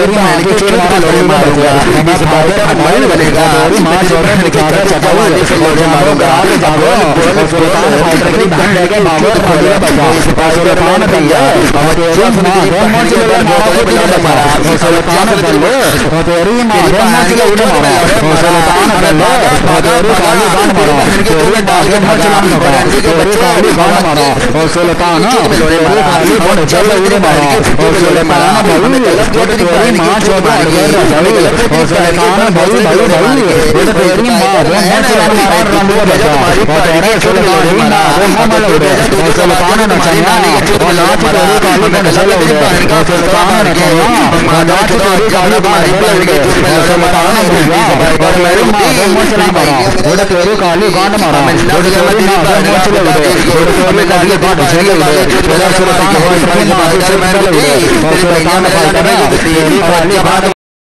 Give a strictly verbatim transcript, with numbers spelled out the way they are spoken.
तेरी मां के चोर लोड़े मारूंगा मैं भाई हमारे बनेगा तेरी मां चोर में निकाल चपाई से लोड़े मारूंगा आगे जाओ सुल्तान फाइटर की बहन लेके बाबर खोले बजा सुल्तान भैया और तेरी मां ब्रह्मा से लोड़े मारा सुल्तान बल्ले और तेरी मां ब्रह्मा से लोड़े मारा सुल्तान बल्ले और तेरी काली बाण मारा तेरी डाके मचलान मारा तेरी काली बाण मारा और सुल्तान तेरी काली बाण चल उड़े मारा और सुल्तान भाई और तेरी मां चौदह अगर रजाई और सुल्तान भाई भाई भाई और तेरी मां ब्रह्मा से लोड़े मारा रंग बचा और तेरे सुल्तान ही मां ब्रह्मा मल उड़े और सुल्तान नचैया और नाच तेरी काली बाण चल उड़े और सुल्तान नचैया और नाच तेरी काली बाण चल उड़े और सुल्तान भैया और मेरी मां ब्रह्मा से मारा और तेरी काली बाण मारा और तेरी मां ब्रह्मा से उड़े और तेरी काली बाण चल उड़े और सुल्तान भाई मां से चल उड़े और सुल्तान भाई तेरी काली बाण